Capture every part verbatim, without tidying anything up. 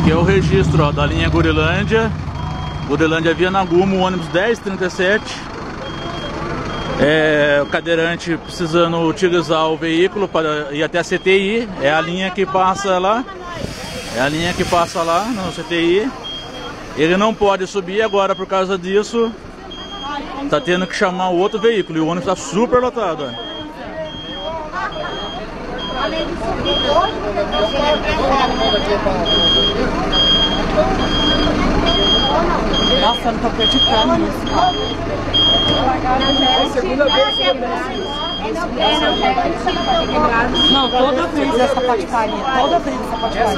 Aqui é o registro, ó, da linha Gurilândia, Gurilândia Vianagumo, ônibus dez trinta e sete. É, o cadeirante precisando utilizar o veículo para ir até a C T I, é a linha que passa lá, é a linha que passa lá no C T I. Ele não pode subir agora por causa disso, tá tendo que chamar o outro veículo e o ônibus está super lotado. Ó. Nossa, eu não tô acreditando nisso, cara. É a segunda vez que não, toda vez essa patifaria, toda vez essa patifaria.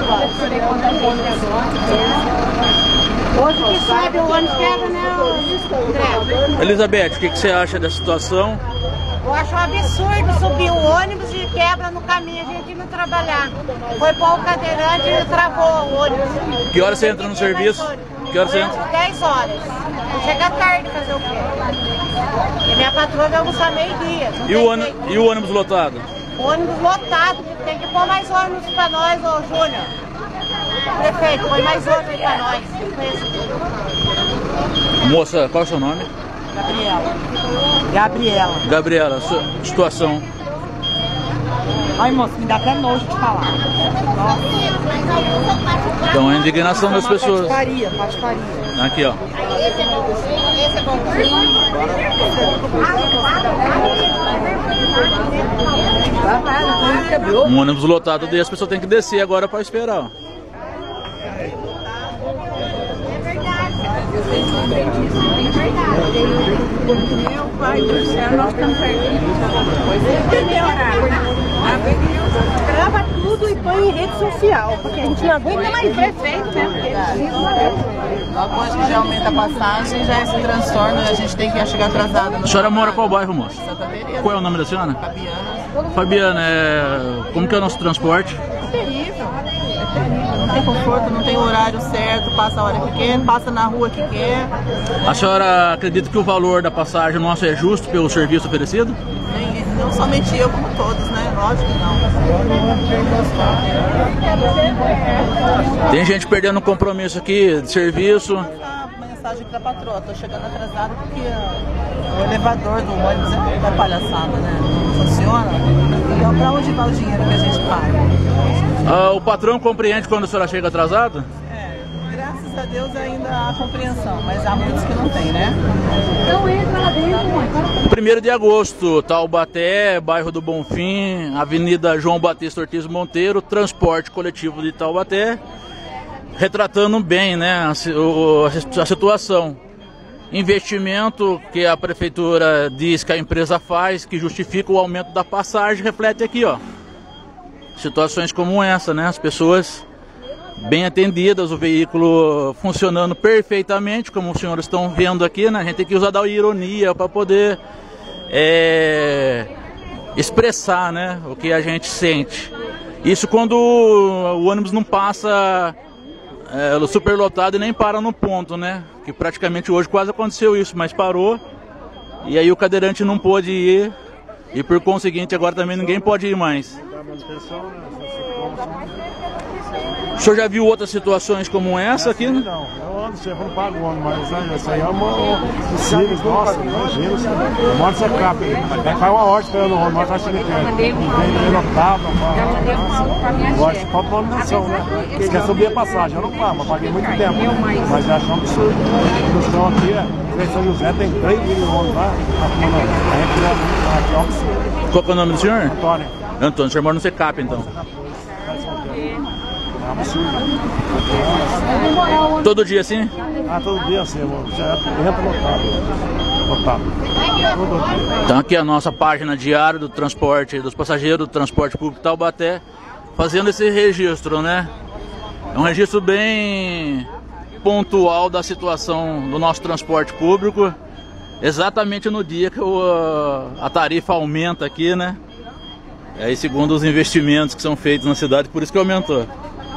Hoje que sobe o ônibus quebra, né, André? Elizabeth, o que, que você acha dessa situação? Eu acho um absurdo subir o ônibus e quebra no caminho, a gente não trabalhar. Foi pôr o cadeirante e travou o ônibus. Que hora você entra no serviço? Que hora você entra? dez horas. Chega tarde fazer o quê? E minha patroa vai almoçar meio-dia. E, o e o ônibus lotado? O ônibus lotado, tem que pôr mais ônibus pra nós, ô Júnior. Prefeito, põe mais ônibus aí pra nós. Moça, qual é o seu nome? Gabriela. Gabriela. Gabriela, sua situação. Ai, moça, me dá até nojo de falar. Nossa. Então, a indignação das pessoas. Patifaria, patifaria. Aqui, ó. Esse é bom, esse é bom. Um ônibus lotado daí as pessoas têm que descer agora para esperar. Ó. Meu pai do céu, nós estamos perdidos. Grava tudo e põe em rede social, porque a gente não aguenta mais ver feito mesmo. Após que já aumenta a passagem, já esse transtorno, a gente tem que chegar atrasada. A senhora mora qual bairro, moça? Santa Teresa. Qual é o nome da senhora? Fabiana. Fabiana, é... como que é o nosso transporte? É terrível. É terrível. Não tem conforto, não tem horário certo, passa a hora que quer, passa na rua que quer. A senhora acredita que o valor da passagem nossa é justo pelo serviço oferecido? Nem, não somente eu, como todos, né? Lógico que não. Tem gente perdendo compromisso aqui de serviço. Mensagem pra patroa, tô chegando atrasado porque o elevador do ônibus é uma palhaçada, né? Não funciona. Então pra onde vai o dinheiro que a gente paga? Ah, o patrão compreende quando a senhora chega atrasada? É, graças a Deus ainda há compreensão, mas há muitos que não tem, né? Então entra lá dentro. primeiro de agosto, Taubaté, bairro do Bonfim, Avenida João Batista Ortiz Monteiro, transporte coletivo de Taubaté, retratando bem, né, a, a situação. Investimento que a prefeitura diz que a empresa faz, que justifica o aumento da passagem, reflete aqui, ó. Situações como essa, né, as pessoas bem atendidas, o veículo funcionando perfeitamente, como os senhores estão vendo aqui, né, a gente tem que usar da ironia para poder é, expressar, né, o que a gente sente. Isso quando o ônibus não passa é, superlotado e nem para no ponto, né? Que praticamente hoje quase aconteceu isso, mas parou. E aí o cadeirante não pôde ir. E por conseguinte agora também ninguém pode ir mais. O senhor já viu outras situações como essa aqui? Né? Não, eu ando sempre, não pago o ônibus, mas né, isso aí é uma possível, nossa, imagina, eu moro nessa capa, até faz uma hora esperando o ônibus, mas tá chegando aqui, vem lotado, eu acho que falta manutenção, né? Você quer subir a passagem, eu não pago, mas paguei muito tempo, mas já acho um absurdo. A questão aqui é, em São José tem três mil ônibus lá, a gente aqui é um absurdo. Qual que é o nome do senhor? Antônio. Antônio, o senhor mora no Secap então? É um absurdo. Todo dia assim? Ah, todo dia assim, já entra lotado. Lotado. Todo dia. Então aqui é a nossa página diária do transporte, dos passageiros do transporte público Taubaté, fazendo esse registro, né? É um registro bem pontual da situação do nosso transporte público, exatamente no dia que o, a tarifa aumenta aqui, né? Aí segundo os investimentos que são feitos na cidade, por isso que aumentou.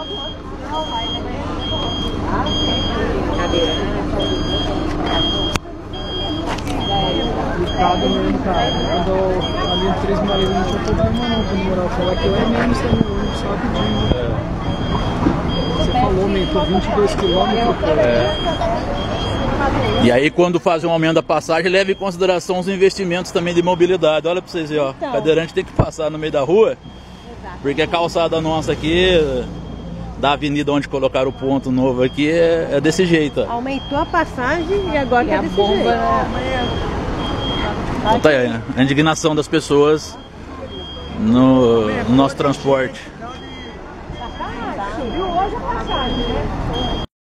Mesmo, cara. Quando ali em Três Marias não tinha problema não, quando morar falar que eu é mesmo, você não sabe disso. Você falou falou, aumentou vinte e dois quilômetros por hora. É. E aí quando faz um aumento da passagem, leva em consideração os investimentos também de mobilidade. Olha pra vocês verem, ó. Então. O cadeirante tem que passar no meio da rua, porque a calçada nossa aqui, da avenida onde colocaram o ponto novo aqui, é, é desse jeito, ó. Aumentou a passagem e agora E tá a desse bomba, jeito. Então tá aí, né? A indignação das pessoas no, no nosso transporte. Subiu hoje a passagem, né?